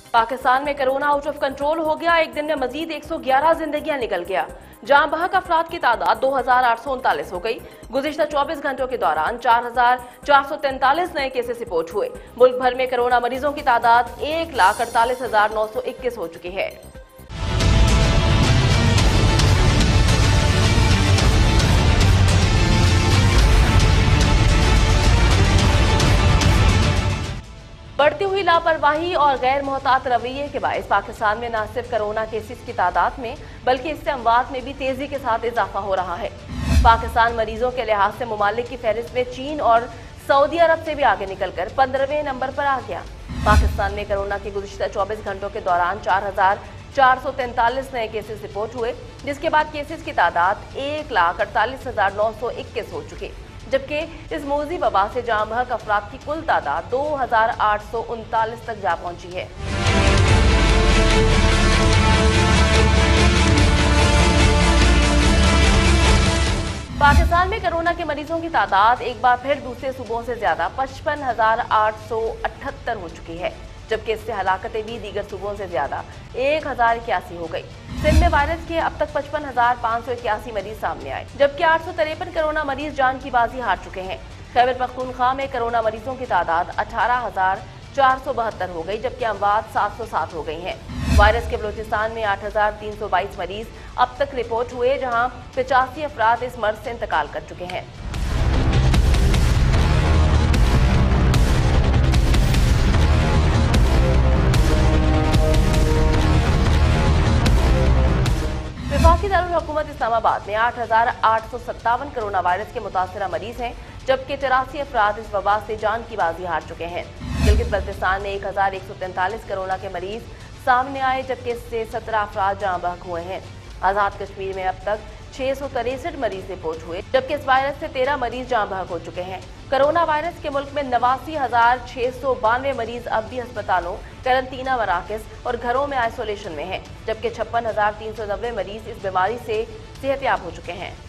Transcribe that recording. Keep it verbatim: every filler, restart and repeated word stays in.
पाकिस्तान में corona out of control हो गया। एक दिन में मजीद एक सौ ग्यारह जिंदगियां निकल गया। जहां बहक अफराद की तादाद दो हजार आठ सौ उनतालीस हो गई। गुज़िश्ता चौबीस घंटों के दौरान चार हजार चार सौ तैंतालीस नए केसेस रिपोर्ट हुए। मुल्क भर में कोरोना मरीजों की तादाद एक लाख अड़तालीस हजार नौ सौ इक्कीस हो चुकी है। बढ़ती हुई लापरवाही और गैर मोहतात रवैये के बायस पाकिस्तान में न सिर्फ कोरोना केसेस की तादाद में बल्कि इससे अमवात में भी तेजी के साथ इजाफा हो रहा है। पाकिस्तान मरीजों के लिहाज से मुमालिक की फहरिस्त में चीन और सऊदी अरब से भी आगे निकलकर पंद्रहवें नंबर पर आ गया। पाकिस्तान में कोरोना के गुज़िश्ता चौबीस घंटों के दौरान चार हजार चार सौ तैंतालीस नए केसेस रिपोर्ट हुए, जिसके बाद केसेस की तादाद एक लाख अड़तालीस हजार नौ सौ इक्कीस हो चुकी, जबकि इस मौजी वबा से जहां बहक अफराद की कुल तादाद दो हजार आठ सौ उनतालीस तक जा पहुंची है। पाकिस्तान में कोरोना के मरीजों की तादाद एक बार फिर दूसरे सूबों से ज्यादा पचपन हजार आठ सौ अठहत्तर हो चुकी है, जबकि इससे हलाकतें भी दीगर सूबों से ज्यादा एक हजार इक्यासी हो गई। सिंध में वायरस के अब तक पचपन हजार पाँच सौ इक्यासी मरीज सामने आए, जबकि आठ सौ तिरपन कोरोना मरीज जान की बाजी हार चुके हैं। खैबर पख्तूनख्वा में कोरोना मरीजों की तादाद अठारह हजार चार सौ बहत्तर हो गई, जबकि अमवात सात सौ सात हो गई हैं। वायरस के बलूचिस्तान में आठ हजार तीन सौ बाईस मरीज अब तक रिपोर्ट हुए, जहां पचासी अफराद इस मर्ज से इंतकाल कर चुके हैं। वफाकी दारुल हुकूमत इस्लामाबाद में आठ हजार आठ सौ सत्तावन कोरोना वायरस के मुतासरा मरीज हैं, जबकि चौरासी अफराद इस वबा से जान की बाजी हार चुके हैं। गिलगित बल्तिस्तान में एक हजार एक सौ तैंतालीस कोरोना के मरीज सामने आए, जबकि इससे सत्रह अफराद जाँ बहक हुए हैं। आजाद कश्मीर में अब तक छह सौ तिरसठ मरीज रिपोर्ट हुए, जबकि इस वायरस से तेरह मरीज जाँ बहक हो चुके हैं। कोरोना वायरस के मुल्क में नवासी हजार छह सौ बानवे मरीज अब भी अस्पतालों, करंतना मराकज और घरों में आइसोलेशन में हैं, जबकि छप्पन हजार तीन सौ नब्बे मरीज इस बीमारी से सेहतयाब हो चुके हैं।